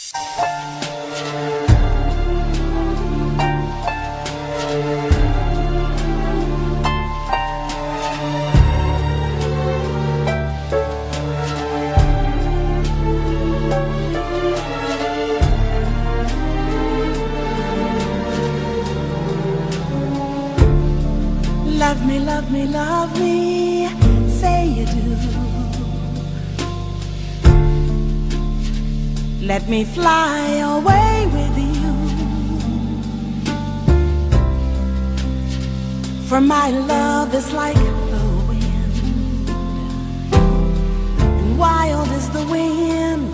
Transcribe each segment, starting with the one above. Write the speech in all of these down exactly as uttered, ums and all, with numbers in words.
Love me, love me, love me, say you do. Let me fly away with you, for my love is like the wind, and wild is the wind.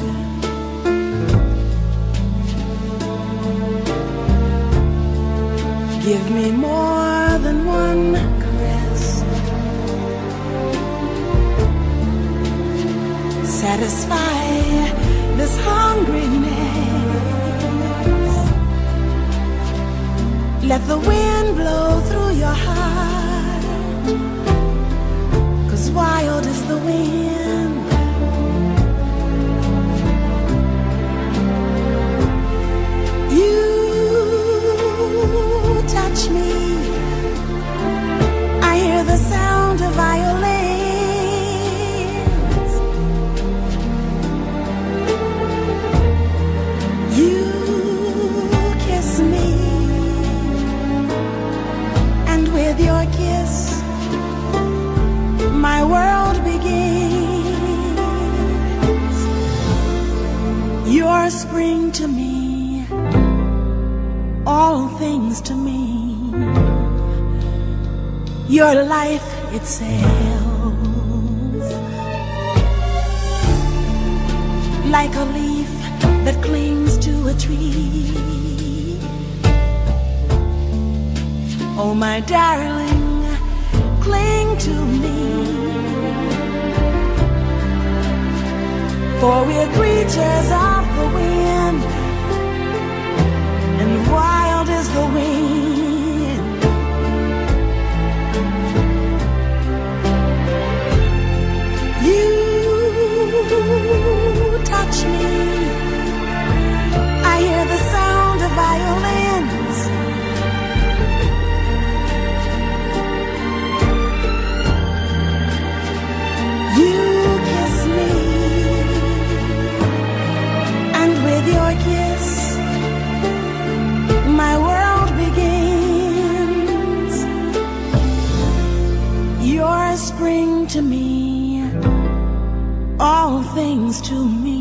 Give me more than one caress, satisfy this hungriness. Let the wind blow through your heart, 'cause wild is the wind. You touch me, I hear the sound of violins. You kiss me, and with your kiss my world begins. You're spring to me, all things to me. Your life itself, like a leaf that clings to a tree. Oh, my darling, cling to me, for we're creatures of the wind, and wild is the wind. You touch me, I hear the sound of violins. You kiss me, and with your kiss my world begins. You're spring to me, all things to me.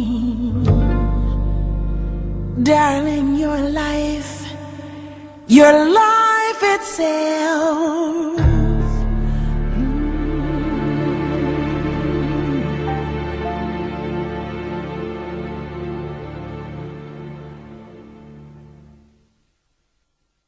Darling, your life, your life itself.